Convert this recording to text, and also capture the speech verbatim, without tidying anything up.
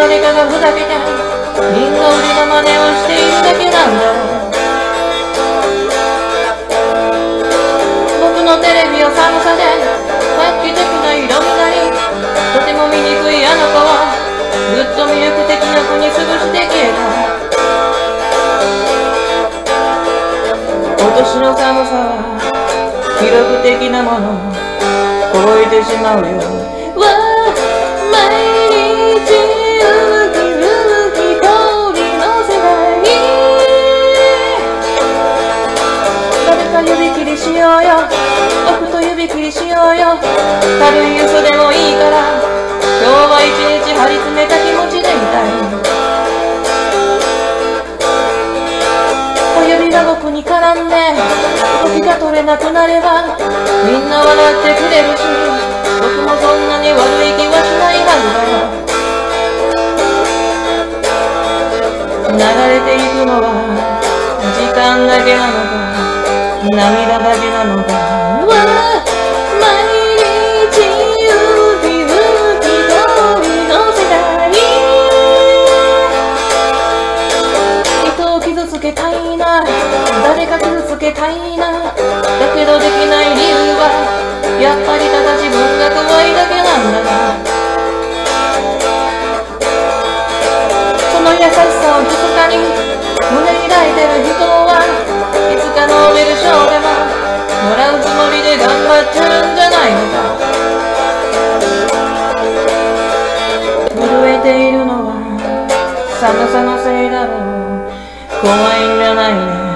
誰かがふざけてリンゴ売りの真似をしているだけなんだろう。僕のテレビは寒さで画期的な色になり、とても醜いあの子はぐっと魅力的な子に過ごして消えた。今年の寒さは記録的なものを超えてしまうよ。わあ、毎日ウキウキ氷の世界、誰か指切りしようよ、僕と指切りしようよ。軽い嘘でもいいから今日は一日張り詰めた気持ちでいたい。小指が僕に絡んで動きが取れなくなればみんな笑ってくれるし、僕もそんなに悪い気はしないはずだよ。流れていくのは時間だけなのか涙だけなのか。うわあ、毎日ウキウキ氷の世界、人を傷つけたいな、誰か傷つけたいな。だけどできない理由はやっぱりただ自分が怖いだけなんだな。その優しさを密かに胸に抱いてる人はいつかノーベル賞でももらうつもりで頑張ってるんじゃないのか。震えているのは寒さのせいだろう。怖いんじゃないね。